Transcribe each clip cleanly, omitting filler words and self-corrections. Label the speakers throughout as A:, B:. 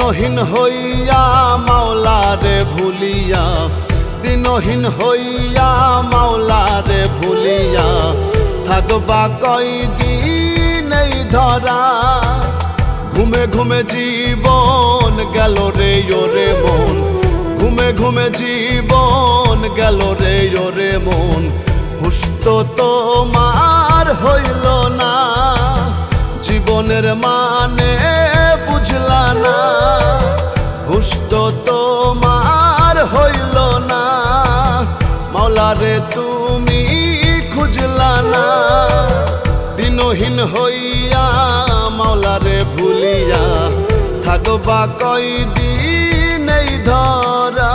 A: दिनहीन हইয়া माওলা रे भूलिया दिनहीन हইয়া माওলা रे भूलिया থাকবা কয়দিন এই ধরা ঘুমে ঘুমে জীবন গেল রে ওরে মন ঘুমে ঘুমে জীবন গেল রে ওরে মন হুশ তো তোমার হইল না জীবনের মানে বুঝলা না হুশ তো তোমার হইল না মাওলা রে তুমি খুঁজলা না দিনহীন হইয়া মাওলা রে ভুলিয়া থাকবা কয়দিন এই ধরা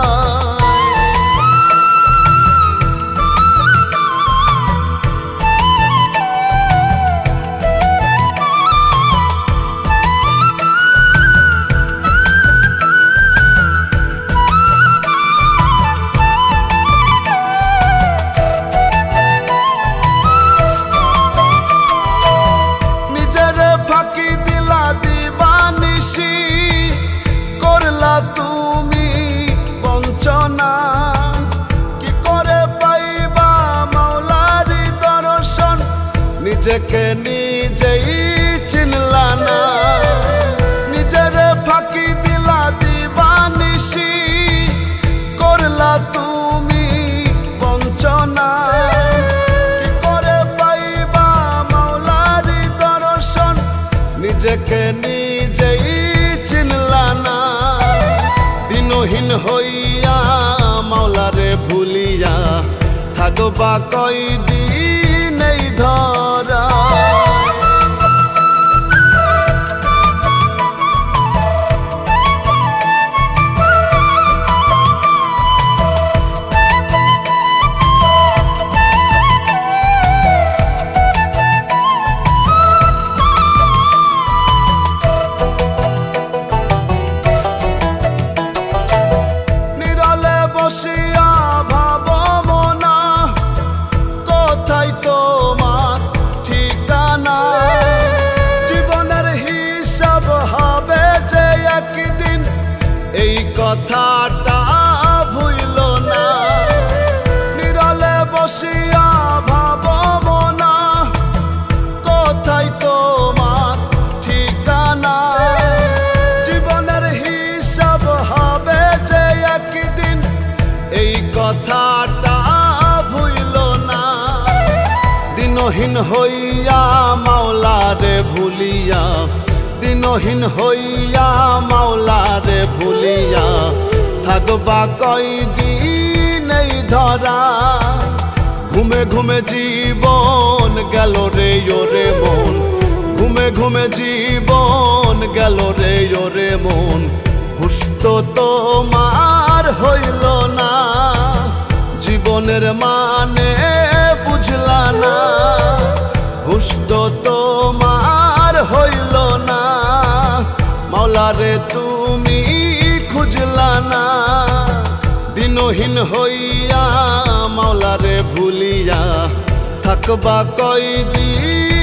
A: করলা তুমি বঞ্চনা কি করে পাইবা মাওলারি দর্শন নিজেকে নিজেই চিনলা না নিজের ফাঁকি দিলা দিবানিশি করলা তুমি বঞ্চনা কি করে পাইবা মাওলারি দর্শন নিজেকে নিজেই চিনলা না দিনহীন হইয়া মাওলা রে ভুলিয়া থাকবা কয়দিন এই ধরা বসিয়া ভাবো মনা কোথায় তোমার ঠিকানা জীবনের হিসাব হবে যে একদিন এই কথাটা ভুইল না নিরলে বসিয়া ভাবো মনা কোথায় তোমার ঠিকানা জীবনের হিসাব হবে যে একদিন এই কথাটা ভুইল না দিনহীন হইয়া মাওলা রে ভুলিয়া দিনহীন হইয়া মাওলা রে ভুলিয়া থাকবা কয়দিন এই ধরা ঘুমে ঘুমে জীবন গেল রে ওরে মন ঘুমে ঘুমে জীবন গেল রে ওরে মন হুশ তো তোমার হইল না জীবনের মানে বুঝলা না হুশ তো তোমার হইল না মাওলা রে তুমি খুঁজলা না দিনহীন হইয়া মাওলা রে ভুলিয়া থাকবা কয়দিন